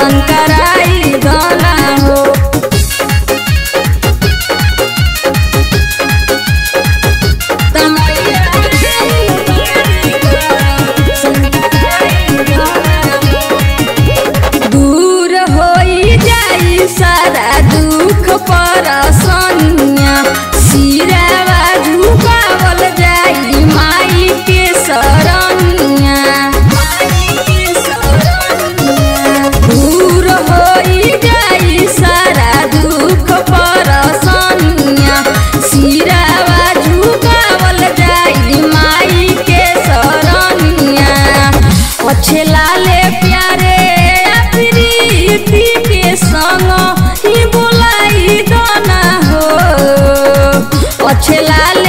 दर्शन कराई दाना हो। दूर होई जाई सारा दुख परसनिया, सिरावा झुकावल जाई माई के शरणिया। दूर होई जाई सारा दुख परसनिया, सिरावा झुकावल जाई माई के शरणिया। अच्छे लाले प्यारे प्रीति के संग ही बोलाई दाना हो। अच्छे लाल